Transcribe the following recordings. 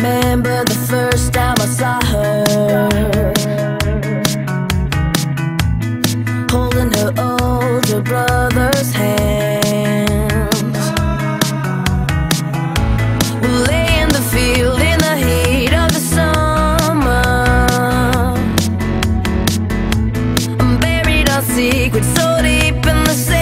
remember the first time I saw her, holding her older brother's hands. We lay in the field in the heat of the summer, and buried our secrets so deep in the sand.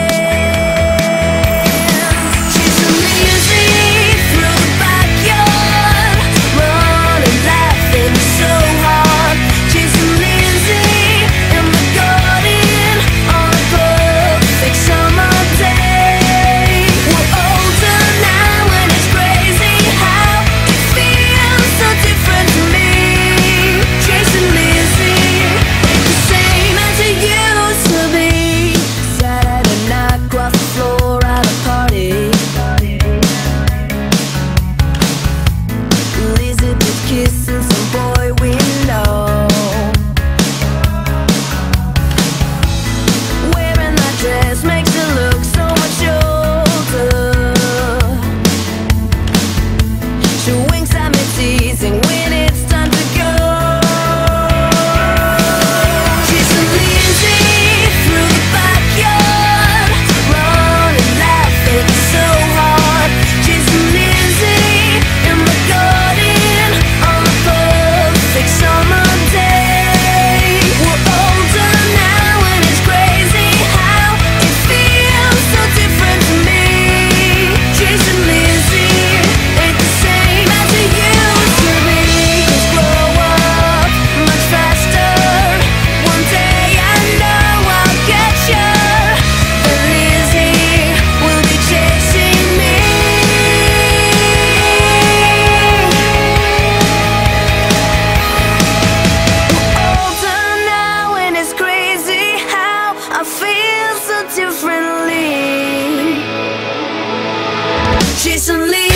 Kissing some boy we know, wearing that dress makes her look so much older. She winks at me teasing when it's time to go. Chasing Lizzie through the backyard, running, laughing so hard. Chasing Lizzie in the garden, summer day. We're older now and it's crazy how it feels so different to me. Chasing Lizzie ain't the same as it used to be. 'Cause grow up much faster. One day I know I'll get you, but Lizzie will be chasing me. I feel so differently. Chasing